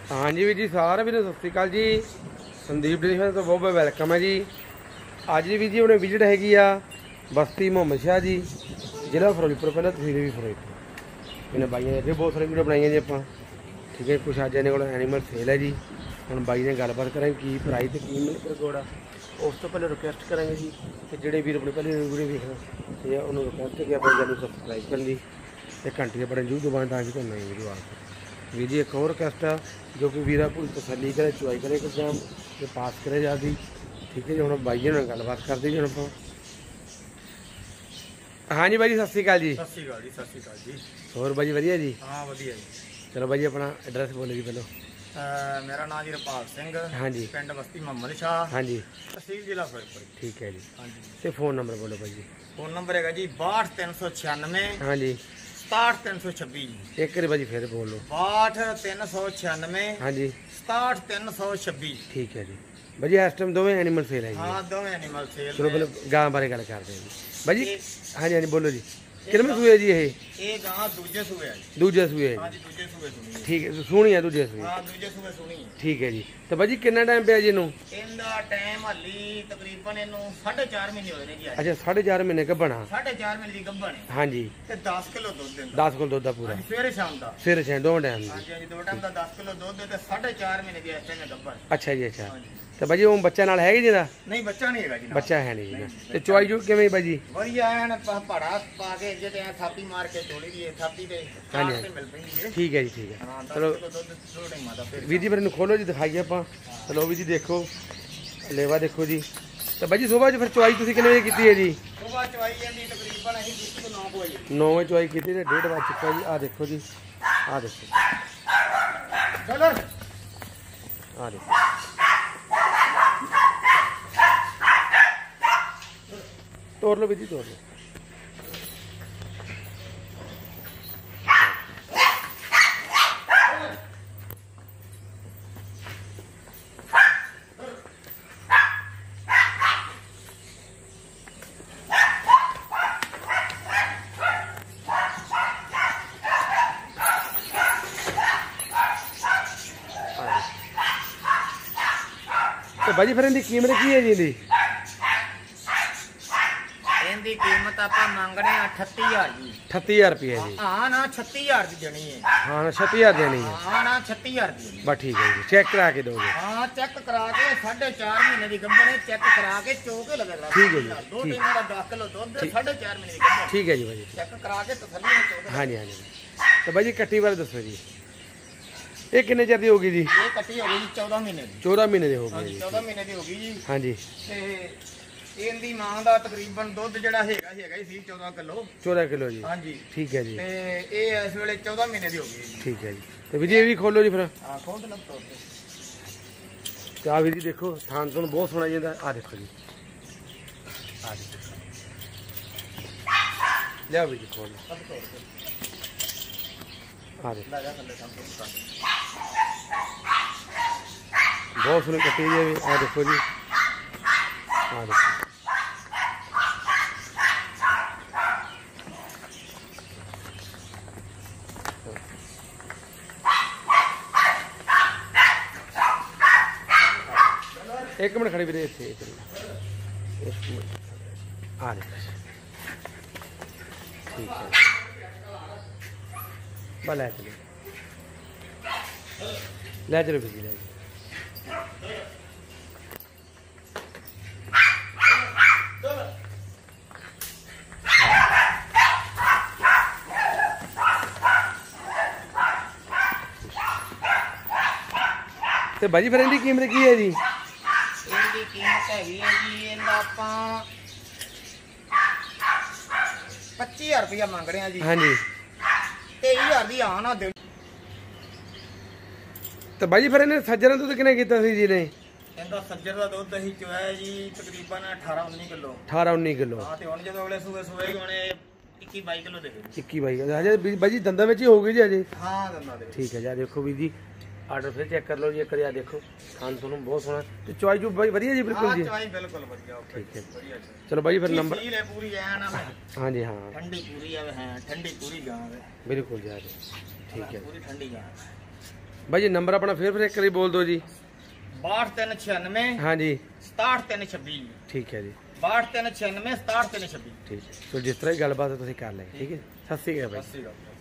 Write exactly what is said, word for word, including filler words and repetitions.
हाँ जी वीर जी सारे भी सत श्रीकाल जी। संदीप डेयरी फार्म तो बहुत बहुत वेलकम है जी। अज की वीर जी उन्हें विजिट हैगी आ बस्ती मोहम्मद शाह जी, जिला फिरोजपुर, पहले तहसील भी फिरोजपुर। इन्हें बाइया ने बहुत सारी वीडियो बनाई जी आप, ठीक है। कुछ अज इन्हें को एनीमल सेल है जी। हम बाई ने गलबात करेंगे की प्राइस तो की मिल घोड़ा। उस तो पहले रिक्वेस्ट करेंगे जी कि जोड़े वीर अपनी पहले वीडियो देखना ठीक है, उन्होंने रिक्वेस्ट किया अपने चैनल सबसक्राइब कर ली तो घंटे बड़े जरूर दुकान ताकि तो नई वीडियो आ सके। वीर जी एक और रिक्वेस्ट है जो कि वीरा पूरी तसली करे, चुवाई करे एग्जाम जो पास करे जाती, ठीक है जी। हम बाई जी ने गलबात कर दी जी आप। हाँ जी भाई जी सत श्रीकाल जी। सत श्रीकाल जी। सत श्रीकाल जी। होर भाई वधिया जी? हाँ वधिया जी। चलो भाई अपना एड्रैस बोलो जी पहलो। मेरा नाम जी रपाल सिंह। हाँ जी। पिंड बस्ती मोहम्मद शाह। हाँ जी। तहसील जिला फिरोजपुर। ठीक है जी। हाँ जी। तो फोन नंबर बोलो भाई जी। फोन नंबर है जी बाहठ तीन सौ छियानवे। हाँ जी। सताहठ तीन सौ छब्बी। एक बार भाजी फिर बोल लो। बाहठ तीन सौ छियानवे। हाँ जी। सताहठ तीन सौ छब्बी। ठीक है जी भाजी। इस टाइम दोवें एनिमल सेल है जी? हाँ दोवें एनिमल सेल। चलो पहले गां बारे गल करते हैं जी भाजी। हाँ जी हाँ जी बोलो जी। कितने सूए जी ये? ये गां दूजे सूए है। दूजे सूए? हाँ जी दूजे सूए सुनी। ठीक है सुनी है दूजे सूए? हाँ दूजे सूए सुनी। ठीक है जी। तो भाजी कितना टाइम पे जी इनू? इनका टाइम हली तकरीबन इनू साढ़े चार महीने होए ने जी। अच्छा साढ़े चार महीने गब्बना? साढ़े चार महीने दी गब्बन है। हाँ जी। ते दस किलो दूध देंदा। दस किलो दूध पूरा? सवेरे शाम दा। सवेरे शाम दो टाइम? हाँ जी दो टाइम दा दस किलो दूध ते साढ़े चार महीने दी ऐसे में गब्बन। अच्छा जी अच्छा। तो भाजी वो बच्चा नाल है जी? नहीं बच्चा नहीं है जी। बच्चा है नहीं जी। ते चुवाई जो किवें भाजी? बढ़िया है ना पहाड़ा पा के जेते थापी मार के छोड़ी दी थापी ते हाँ जी मिल पई है। ठीक है जी ठीक है। चलो चलो वीर जी फिर खोलो जी दिखाइए आप। चलो वीर जी देखो लेवा देखो जी। तो भाजी सुबह फिर चुवाई तुसीं कितने बजे की है जी? सुबह चुवाई जांदी तकरीबन असीं जिस को नौ बजे। नौ बजे चुवाई की डेढ़ बज चुका जी। आ देखो जी आ देखो चलो आ देखो तोड़ लो वीर जी तोड़ लो। तो भाजी फिर इनकी कीमत की है जी? इनकी इनकी कीमत आप मांगने अठत्ती हजार जी। अठत्ती हजार रुपये जी? हाँ ना छत्ती हजार की देनी है। हाँ छत्ती हजार देनी है? हाँ ना छत्ती हजार की। बस ठीक है जी। चेक करा के दोगे? हाँ चेक करा के साढ़े चार महीने की गब्बन है। चेक करा के चौके लगेगा। ठीक है जी। दो दिन का दस किलो दूध साढ़े चार महीने की गब्बन। ठीक है जी भाजी। चेक करा के तसल्ली में चौके। हाँ जी हाँ जी। तो भाजी कट्टी बारे दसो जी। ये कितने चर की होगी जी? ये कट्टी हो गई जी चौदह महीने की। चौदह महीने की हो हाँ गई जी जी? चौदह महीने की हो गई जी। हाँ जी। ਤੇ ਇਹਦੀ ਮਾਂ ਦਾ ਤਕਰੀਬਨ ਦੁੱਧ ਜਿਹੜਾ ਹੈਗਾ ਹੈਗਾ ਹੀ ਸੀ चौदह किलो। चौदह किलो जी? ਹਾਂਜੀ ठीक है जी। ਤੇ ਇਹ ਇਸ ਵੇਲੇ चौदह महीने ਦੀ ਹੋ ਗਈ ਜੀ। ठीक है जी। तो विजय भी खोलो जी फिर। ਹਾਂ ਖੋਲ ਦੇ ਲੱਗ तो आ विजय देखो थान तुम बहुत सोना जाता। आ देखो जी आ देखो लिया विजय खोल आ देखो ਲਾ ਜਾ ਥੱਲੇ ਕੰਮ ਕਰ। बहुत सोनी कटी है। आ देखो जी आ देखो एक मिनट खड़ी भी रहे थे आ रहे ठीक है बस ले चलो ले चलो बिजी ले तो भाजी फिर इनकी कीमत की है जी? ਇਹਦੀ ਕੀਮਤ ਹੈਗੀ ਹੈ ਜੀ ਇਹਦਾ ਆਪਾਂ पच्चीस हजार रुपया ਮੰਗ ਰਹੇ ਹਾਂ ਜੀ। हाँ जी। तेईस हजार ਦੀ ਆ ਨਾ ਦੇ। तो भाजी फिर इन्हें सज्जर दुध किने कीता सी जी ने? ਇਹਦਾ ਸੱਜਰ ਦਾ ਦੁੱਧ ਅਸੀਂ ਚੁਆਇਆ ਜੀ ਤਕਰੀਬਨ अठारह उन्नीस किलो। अठारह उन्नीस किलो? ਹਾਂ ਤੇ ਹੁਣ ਜਦੋਂ ਅਗਲੇ ਸੂਏ ਸੂਏ ਉਹਨੇ इक्कीस बाईस किलो ਦੇ ਦੇ। इक्कीस बाईस हजे भाजी दंदा में ही होगी जी अजे? हाँ दंदा दे। ठीक है जी। देखो भी जी आर्डर फिर चेक कर लो जी एक बार। देखो खान तुम बहुत सोना तो चॉइस जो भाई बढ़िया जी बिल्कुल जी? चॉइस बिल्कुल बढ़िया। ठीक है बढ़िया। चलो भाई फिर नंबर सील है पूरी है ना। हाँ जी हाँ ठंडी पूरी है। हैं ठंडी पूरी गांव है बिल्कुल जी। ठीक है पूरी ठंडी गांव है। ਬਾਈ ਜੀ ਨੰਬਰ ਆਪਣਾ ਫਿਰ ਫਿਰ ਇੱਕ ਵਾਰੀ ਬੋਲ ਦਿਓ ਜੀ। ਬਾਹਠ ਤਿੰਨ ਛਿਆਨਵੇਂ ਹਾਂਜੀ ਸਤਾਹਠ ਤਿੰਨ ਛੱਬੀ। ਠੀਕ ਹੈ ਜੀ। ਬਾਹਠ ਤਿੰਨ ਛਿਆਨਵੇਂ ਸਤਾਹਠ ਤਿੰਨ ਛੱਬੀ। ਠੀਕ ਹੈ। ਸੋ ਜਿਸ ਤਰ੍ਹਾਂ ਹੀ ਗੱਲਬਾਤ ਤੁਸੀਂ ਕਰ ਲਈ। ਠੀਕ ਹੈ। ਸਤਿ ਸ਼੍ਰੀ ਅਕਾਲ ਬਾਈ। ਸਤਿ ਸ਼੍ਰੀ ਅਕਾਲ।